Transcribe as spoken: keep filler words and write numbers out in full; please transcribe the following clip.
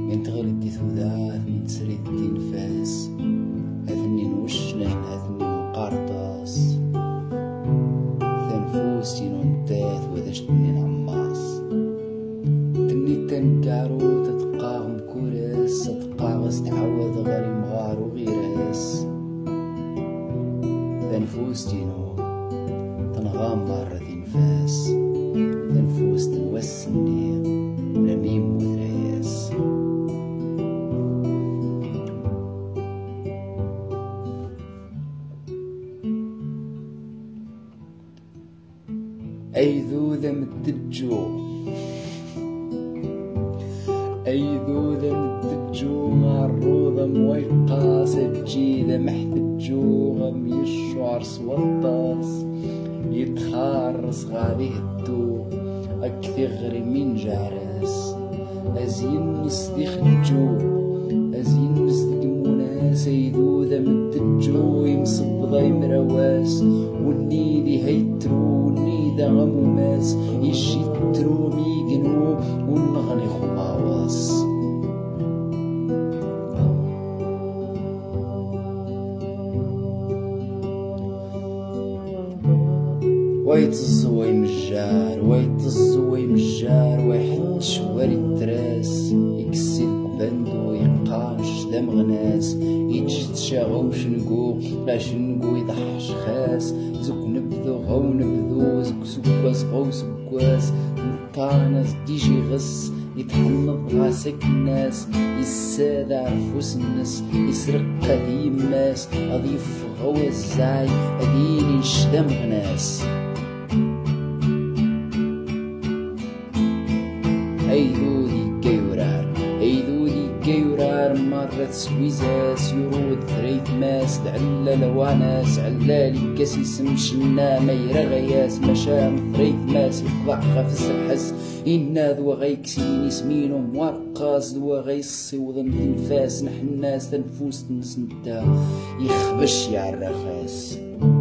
ينتغل دي ثوذات من تسريد دي نفاس هذني نوشنا هذني مقارطاس تنفوسي نونتاث وذشتني نعماس تني تنكارو تتقاهم كورس تتقاغس تعود غير مغار وغيرس تنفوسي نو تنغام مرة دي نفاس تنفوس تنوسني ونميم وذرياس أي ذوذة متجو أي ذوذة متجو معروضة مويقاسة جيدة محتجو غم يشعر سوطاس يتخارس غادي هدو أكثر من جارس أزين نسدي خجو أزين نسدي مناس أي ذوذة متجو يمصب ضي مرواس والنيدي هيترو والنيدة غموماس يشيترو ميقنو والنغني خماواس ويتزوي مجار ويتزوي مجار ويحط شواري التراس يكسي الكباندو يقانش دم غناس يتجد شاغوش نقو لاش نقو يضحش خاس زوك نبذو غو نبذو زوك سكواس غو سكواس نطانس ديجي غس يتحنط غاسك الناس يساد عرفوس الناس يسرق قديم ماس أضيف غو الزاي أديني شدم غناس أي ذودي كيورار أي ذودي كيورار مرة سويزاس يرود ثريث ماس تعلى لواناس علالي كاسيس مشنا ما يرغياس مشام ثريث ماس يقضع خفز الحس إنا ذو غيكسين سمينو موارقاس ذو غيصي وضن تنفاس نحن ناس تنفوس تنسنتا يخبش يا الرخاس.